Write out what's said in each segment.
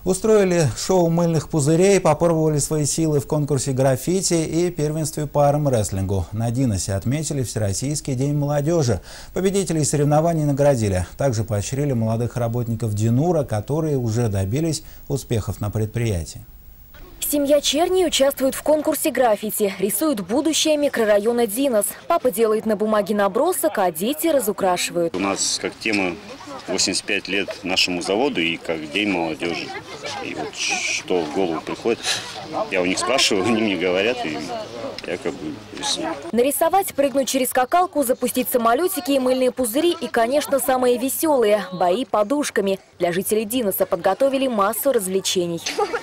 Устроили шоу мыльных пузырей, попробовали свои силы в конкурсе граффити и первенстве по армрестлингу. На Диносе отметили Всероссийский день молодежи. Победителей соревнований наградили. Также поощрили молодых работников Динура, которые уже добились успехов на предприятии. Семья Черни участвует в конкурсе граффити. Рисуют будущее микрорайона Динос. Папа делает на бумаге набросок, а дети разукрашивают. У нас как тема 85 лет нашему заводу и как День молодежи. И вот что в голову приходит, я у них спрашиваю, они мне говорят, и я как бы рисую. Нарисовать, прыгнуть через скакалку, запустить самолетики и мыльные пузыри и, конечно, самые веселые – бои подушками. Для жителей Диноса подготовили массу развлечений.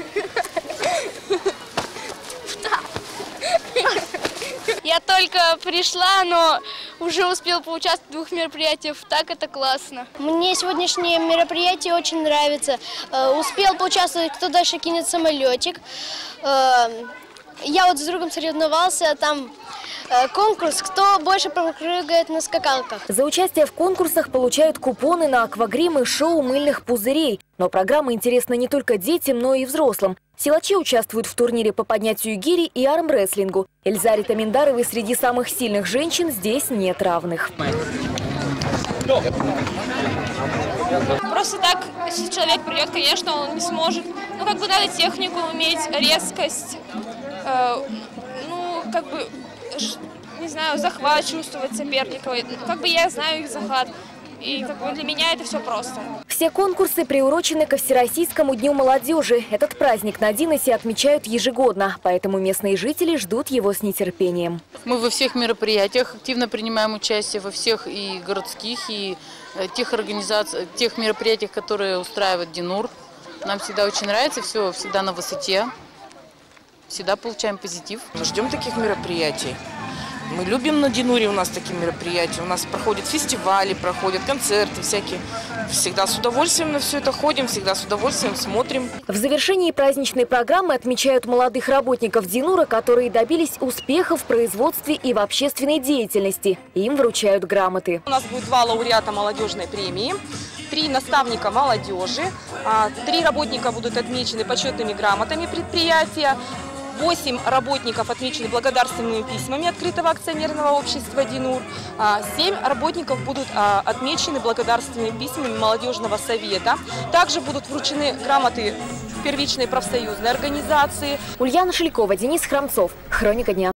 Я только пришла, но уже успела поучаствовать в 2 мероприятиях. Так это классно. Мне сегодняшнее мероприятие очень нравится. Успел поучаствовать, кто дальше кинет самолетик. Я вот с другом соревновался, там конкурс, кто больше прыгает на скакалках. За участие в конкурсах получают купоны на аквагрим и шоу мыльных пузырей. Но программа интересна не только детям, но и взрослым. Силачи участвуют в турнире по поднятию гири и армрестлингу. Эльзаре Таминдаровой среди самых сильных женщин здесь нет равных. Просто так, если человек придет, конечно, он не сможет. Ну, как бы надо технику уметь, резкость, не знаю, захват чувствовать соперника. Как бы я знаю их захват. И как бы для меня это все просто. Все конкурсы приурочены ко Всероссийскому дню молодежи. Этот праздник на Диносе отмечают ежегодно, поэтому местные жители ждут его с нетерпением. Мы во всех мероприятиях активно принимаем участие, во всех и городских, и тех организациях, тех мероприятиях, которые устраивает Динур. Нам всегда очень нравится, все всегда на высоте, всегда получаем позитив. Ждем таких мероприятий. Мы любим на Динуре, у нас такие мероприятия. У нас проходят фестивали, проходят концерты всякие. Всегда с удовольствием на все это ходим, всегда с удовольствием смотрим. В завершении праздничной программы отмечают молодых работников Динура, которые добились успеха в производстве и в общественной деятельности. Им вручают грамоты. У нас будет 2 лауреата молодежной премии, 3 наставника молодежи, 3 работника будут отмечены почетными грамотами предприятия. 8 работников отмечены благодарственными письмами открытого акционерного общества «Динур». 7 работников будут отмечены благодарственными письмами молодежного совета. Также будут вручены грамоты первичной профсоюзной организации. Ульяна Шелькова, Денис Храмцов. Хроника дня.